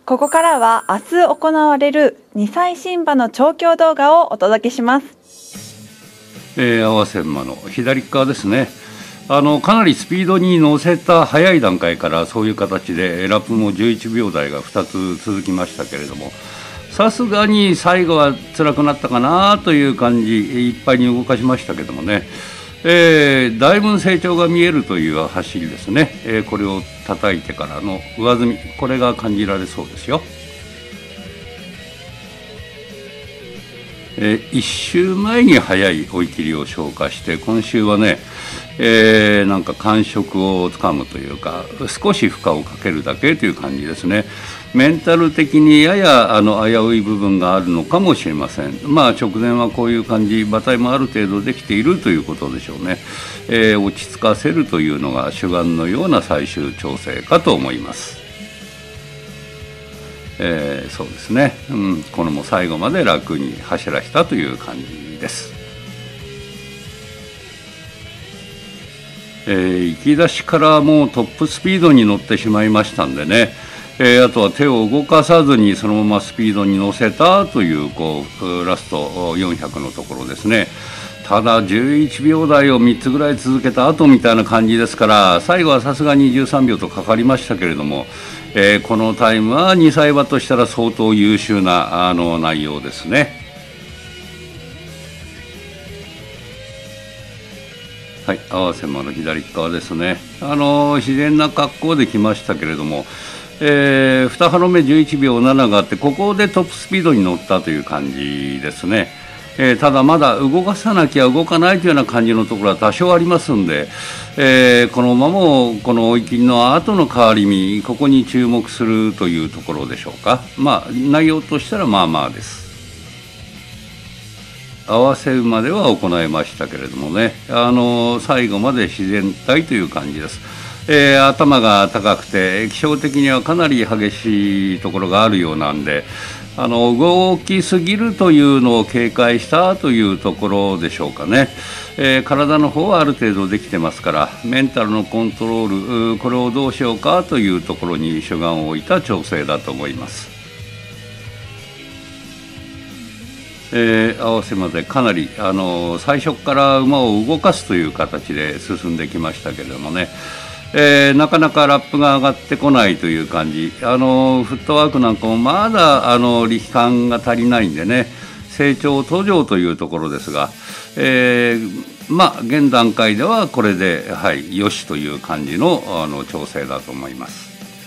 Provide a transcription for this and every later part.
ここからは明日行われる2歳牝馬の調教動画をお届けします。 合わせ馬の左側ですね。かなりスピードに乗せた早い段階からそういう形でラップも11秒台が2つ続きましたけれども、さすがに最後は辛くなったかなという感じ、いっぱいに動かしましたけどもね、だいぶ成長が見えるという走りですね。これを叩いてからの上積み、これが感じられそうですよ。1週前に早い追い切りを消化して、今週はね、なんか感触をつかむというか、少し負荷をかけるだけという感じですね。メンタル的にやや危うい部分があるのかもしれません。直前はこういう感じ、馬体もある程度できているということでしょうね。落ち着かせるというのが主眼のような最終調整かと思います。そうですね、これも最後まで楽に走らせたという感じです。行き出しからもうトップスピードに乗ってしまいましたんでね、あとは手を動かさずにそのままスピードに乗せたというラスト400のところですね。ただ11秒台を3つぐらい続けた後みたいな感じですから、最後はさすがに13秒とかかりましたけれども、このタイムは2歳馬としたら相当優秀な内容ですね。はい、合わせ馬の左側ですね。自然な格好で来ましたけれども、2ハロ目11秒7があって、ここでトップスピードに乗ったという感じですね。ただまだ動かさなきゃ動かないというような感じのところは多少ありますんで、この馬もこの追い切りの後の変わり身、ここに注目するというところでしょうか。内容としたらまあまあです。合わせ馬では行いましたけれどもね、最後まで自然体という感じです。頭が高くて気象的にはかなり激しいところがあるようなんで、動きすぎるというのを警戒したというところでしょうかね。体の方はある程度できてますから、メンタルのコントロール、これをどうしようかというところに主眼を置いた調整だと思います。合わせまでかなり最初から馬を動かすという形で進んできましたけれどもね、なかなかラップが上がってこないという感じ、フットワークなんかもまだ力感が足りないんでね、成長途上というところですが、現段階ではこれで、よしという感じの調整だと思います。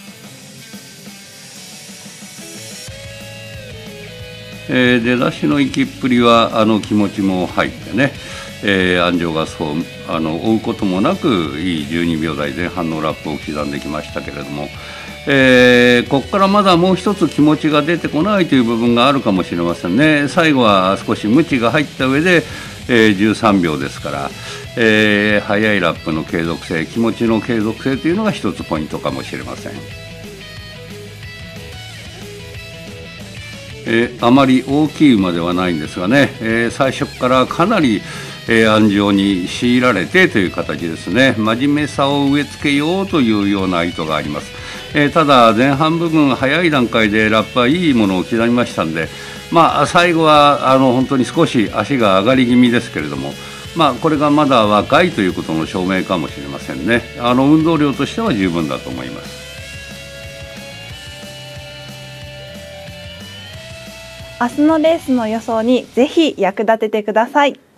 出だしの行きっぷりは気持ちも入ってね、安城がそう追うこともなくいい12秒台前半のラップを刻んできましたけれども、ここからまだもう一つ気持ちが出てこないという部分があるかもしれませんね。最後は少しムチが入った上で、13秒ですから、速いラップの継続性、気持ちの継続性というのが一つポイントかもしれません。あまり大きい馬ではないんですがね、最初からかなり、安城に強いられてという形ですね。真面目さを植え付けようというような意図があります。ただ前半部分早い段階でラップはいいものを刻みましたんで、最後は本当に少し足が上がり気味ですけれども、これがまだ若いということの証明かもしれませんね。運動量としては十分だと思います。 明日のレースの予想にぜひ役立ててください。